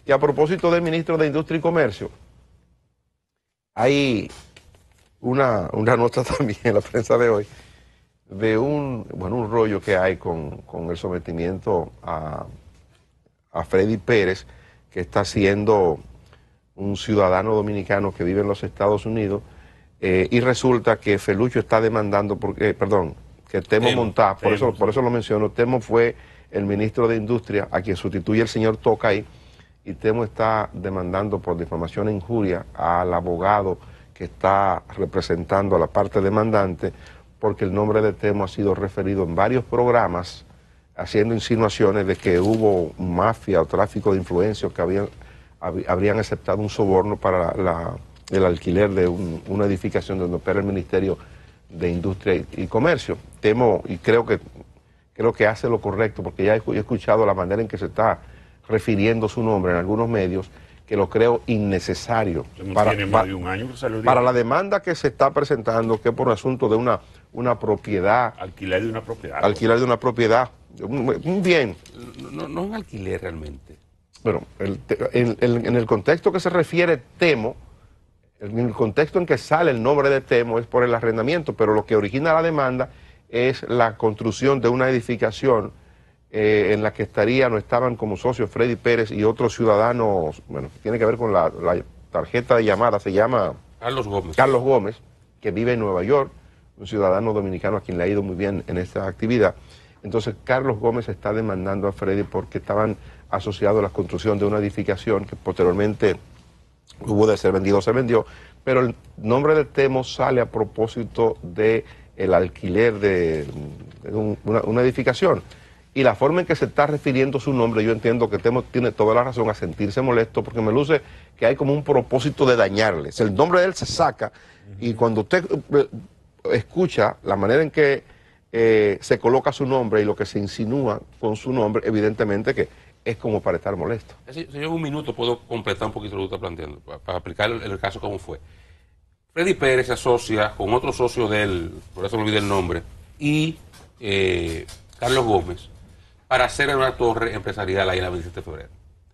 Y a propósito del ministro de Industria y Comercio, hay una nota también en la prensa de hoy de un rollo que hay con el sometimiento a Freddy Pérez, que está siendo un ciudadano dominicano que vive en los Estados Unidos, y resulta que Felucho está demandando, que Temo Montá, por eso lo menciono. Temo fue el ministro de Industria, a quien sustituye el señor Tocay, y Temo está demandando por difamación e injuria al abogado que está representando a la parte demandante, porque el nombre de Temo ha sido referido en varios programas, haciendo insinuaciones de que hubo mafia o tráfico de influencias, que habrían aceptado un soborno para el alquiler de una edificación donde opera el Ministerio de Industria y Comercio. Temo, y creo que hace lo correcto, porque ya he escuchado la manera en que se está refiriendo su nombre en algunos medios, que lo creo innecesario tiene más de un año que salió para la demanda que se está presentando, que es por un asunto de una propiedad. Alquiler de una propiedad. Alquiler de una propiedad. Un bien. No es alquiler realmente. Bueno, en el contexto que se refiere Temo, en el contexto en que sale el nombre de Temo es por el arrendamiento, pero lo que origina la demanda es la construcción de una edificación en la que estaban como socios Freddy Pérez y otros ciudadanos, tiene que ver con la tarjeta de llamada, se llama Carlos Gómez, que vive en Nueva York, un ciudadano dominicano a quien le ha ido muy bien en esta actividad. Entonces Carlos Gómez está demandando a Freddy porque estaban asociados a la construcción de una edificación que posteriormente hubo de ser vendido, se vendió, pero el nombre de Temo sale a propósito de el alquiler de una edificación. Y la forma en que se está refiriendo su nombre, yo entiendo que Temo tiene toda la razón a sentirse molesto, porque me luce que hay como un propósito de dañarles. El nombre de él se saca, y cuando usted escucha la manera en que se coloca su nombre y lo que se insinúa con su nombre, evidentemente que es como para estar molesto. Si yo en un minuto puedo completar un poquito lo que está planteando, para aplicar el caso como fue. Freddy Pérez se asocia con otro socio de él, por eso me olvidé el nombre, y Carlos Gómez, para hacer una torre empresarial ahí en la 27 de febrero.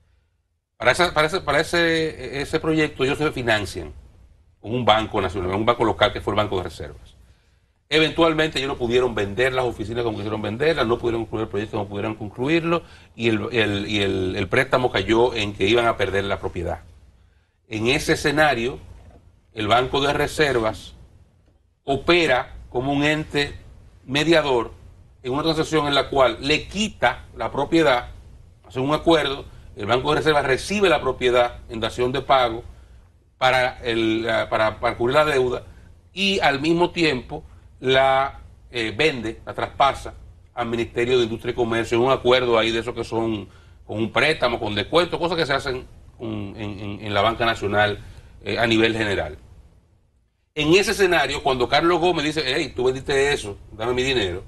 Para ese proyecto ellos se financian con un banco nacional, un banco local que fue el Banco de Reservas. Eventualmente ellos no pudieron vender las oficinas como quisieron venderlas, no pudieron concluir el proyecto como pudieron concluirlo, y el préstamo cayó en que iban a perder la propiedad. En ese escenario, el Banco de Reservas opera como un ente mediador en una transacción en la cual le quita la propiedad, hace un acuerdo, el Banco de Reservas recibe la propiedad en dación de pago para cubrir la deuda, y al mismo tiempo la vende, la traspasa al Ministerio de Industria y Comercio en un acuerdo ahí de esos que son con un préstamo, con descuento, cosas que se hacen en la banca nacional a nivel general. En ese escenario, cuando Carlos Gómez dice, hey, tú vendiste eso, dame mi dinero,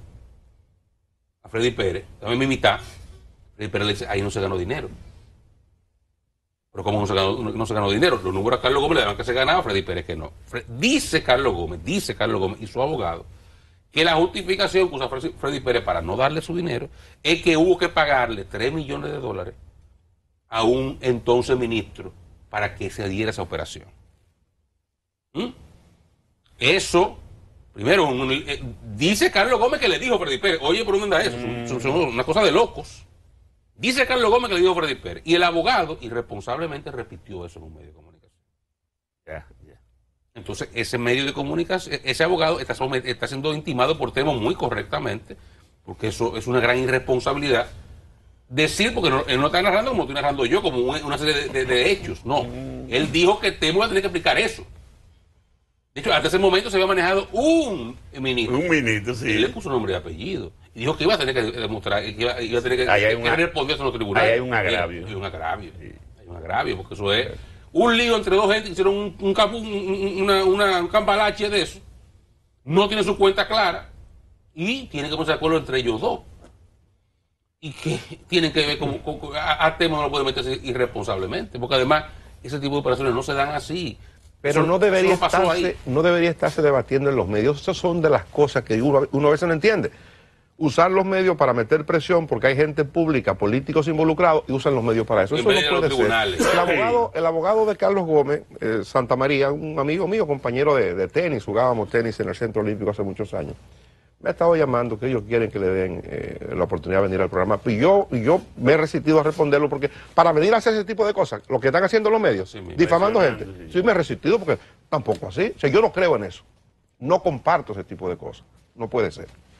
a Freddy Pérez, dame mi mitad, Freddy Pérez le dice, ahí no se ganó dinero. Pero ¿cómo no se ganó dinero? Los números a Carlos Gómez le daban que se ganaba, Freddy Pérez que no. Dice Carlos Gómez y su abogado que la justificación que usa Freddy Pérez para no darle su dinero es que hubo que pagarle $3 millones a un entonces ministro para que se diera esa operación. Eso, primero, dice Carlos Gómez que le dijo a Freddy Pérez, oye, ¿por dónde anda eso? Son una cosa de locos. Dice Carlos Gómez que le dijo a Freddy Pérez. Y el abogado irresponsablemente repitió eso en un medio de comunicación. Entonces, ese medio de comunicación, ese abogado está siendo intimado por Temo muy correctamente, porque eso es una gran irresponsabilidad. Decir, porque él no está narrando como estoy narrando yo, como una serie de hechos. No. Él dijo que Temo iba a tener que explicar eso. De hecho, hasta ese momento se había manejado un ministro. Un ministro, sí. Y le puso nombre y apellido. Y dijo que iba a tener que demostrar, que iba a tener que responder eso en los tribunales. Ahí hay un agravio. Hay un agravio. Sí. Hay un agravio, porque eso es un lío entre dos gente que hicieron un cambalache de eso. No tiene su cuenta clara. Y tienen que ponerse de acuerdo entre ellos dos. Y que tienen que ver como a Temo no lo puede meterse irresponsablemente. Porque además, ese tipo de operaciones no se dan así. Pero eso, no debería estarse debatiendo en los medios. Esas son de las cosas que uno a veces no entiende. usar los medios para meter presión, porque hay gente pública, políticos involucrados, y usan los medios para eso. Eso no puede ser. El abogado de Carlos Gómez, Santa María, un amigo mío, compañero de tenis, jugábamos tenis en el Centro Olímpico hace muchos años, me ha estado llamando que ellos quieren que le den la oportunidad de venir al programa. Y yo me he resistido a responderlo, porque para venir a hacer ese tipo de cosas, lo que están haciendo los medios, sí, difamando gente, sí me he resistido, porque tampoco así. O sea, yo no creo en eso. No comparto ese tipo de cosas. No puede ser.